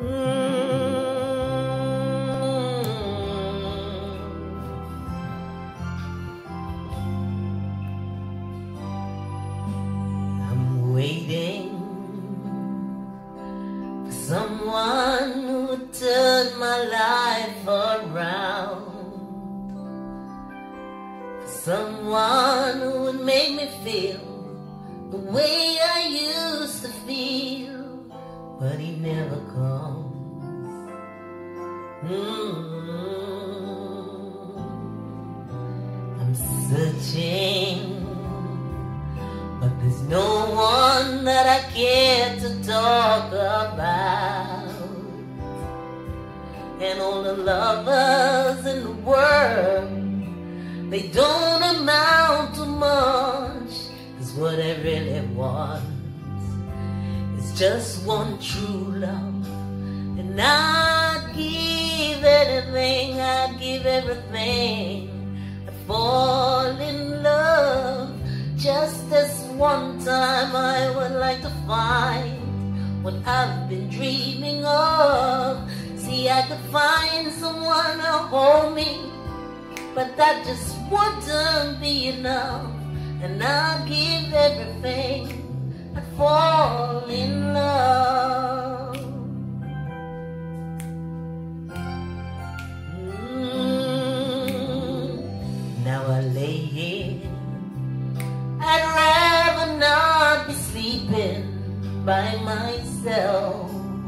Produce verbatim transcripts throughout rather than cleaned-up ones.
I'm waiting for someone who would turn my life around, for someone who would make me feel the way I used to feel, but he never comes. Mm-hmm. I'm searching, but there's no one that I care to talk about. And all the lovers in the world, they don't amount to much, 'cause what I really want is just one true love. And I'd give anything, I'd give everything, I'd fall in love. Just this one time I would like to find what I've been dreaming of. See, I could find someone to hold me, but that just wouldn't be enough. And I'd give everything, I'd fall in love. Mm. Now I lay here, I'd rather not be sleeping by myself.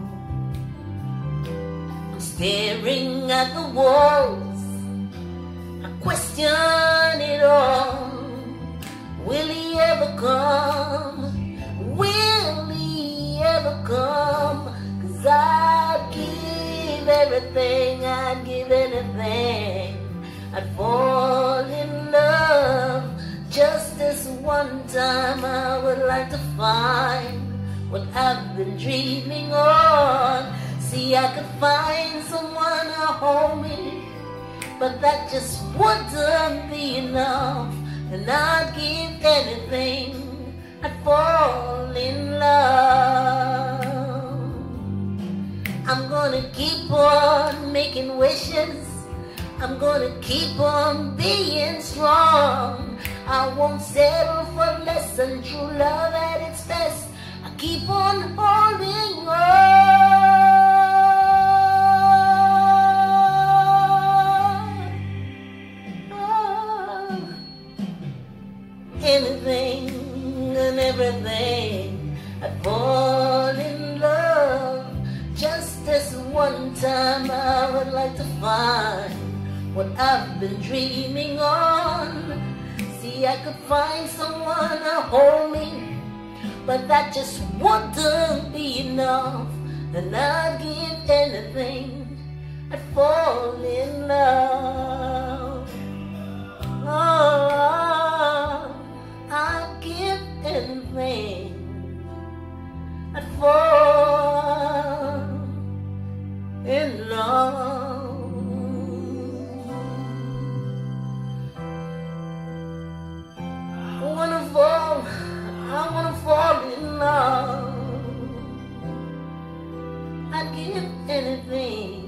I'm staring at the walls, I question it all. Will he ever come? Will he ever come? 'Cause I'd give everything, I'd give anything, I'd fall in love. Just this one time I would like to find what I've been dreaming on. See, I could find someone to hold me, but that just wouldn't be enough. And I'd give anything, I'd fall in love. I'm gonna keep on making wishes, I'm gonna keep on being strong. I won't settle for less than true love at its best. I keep on holding on. Anything and everything, I'd fall in love. Just this one time I would like to find what I've been dreaming on. See, I could find someone to hold me, but that just wouldn't be enough. And I'd give anything, I'd fall in love. Oh, I'd give anything, I'd fall in love. I wanna fall, I wanna fall in love. I'd give anything,